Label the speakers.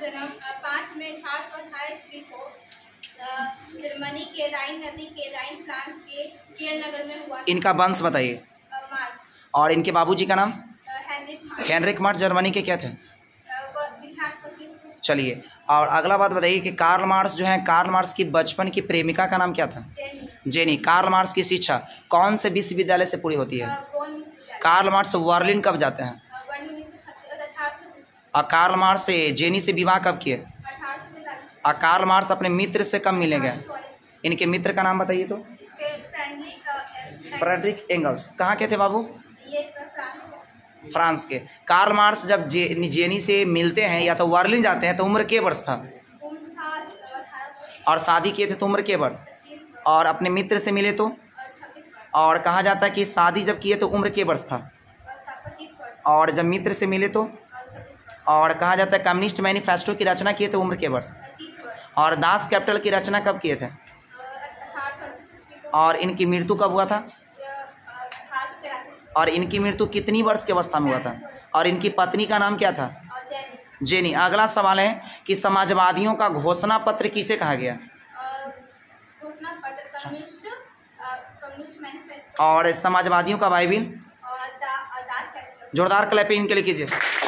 Speaker 1: जन्म 5 मई 1828 ईस्वी को जर्मनी के राइन नदी के राइन प्रांत के कियर नगर में हुआ।
Speaker 2: इनका वंश बताइए।
Speaker 1: मार्क्स।
Speaker 2: और इनके बाबूजी का नाम?
Speaker 1: Heinrich
Speaker 2: marks. जर्मनी के क्या थे? चलिए, और अगला बात बताइए कि कार्ल मार्क्स जो है, कार्ल मार्क्स की बचपन की प्रेमिका का नाम क्या था? जेनी। कार्ल मार्क्स की शिक्षा कौन से विश्वविद्यालय से पूरी होती है? कार्ल मार्क्स बर्लिन कब जाते हैं? और कार्ल मार्क्स से जेनी से विवाह कब किए? और कार्ल मार्क्स अपने मित्र से कब मिलेंगे? इनके मित्र का नाम बताइए तो। Friedrich Engels. कहाँ के थे बाबू? फ्रांस के। कार्ल मार्क्स जब जेनी से मिलते हैं या तो बर्लिन जाते हैं तो उम्र के वर्ष था? और शादी किए थे तो उम्र के वर्ष? और अपने मित्र से मिले तो? और कहा जाता है कि शादी जब किए तो उम्र के वर्ष था? और जब मित्र से मिले तो? और कहा जाता है कम्युनिस्ट मैनिफेस्टो की रचना किए थे उम्र के वर्ष? और दास कैपिटल की रचना कब किए थे? और इनकी मृत्यु कब हुआ था? और इनकी मृत्यु कितनी वर्ष की अवस्था में हुआ था? और इनकी पत्नी का नाम क्या था? जेनी। अगला सवाल है कि समाजवादियों का घोषणा पत्र किसे कहा गया? और समाजवादियों का बाइबिल? जोरदार क्लैपिंग के लिए कीजिए।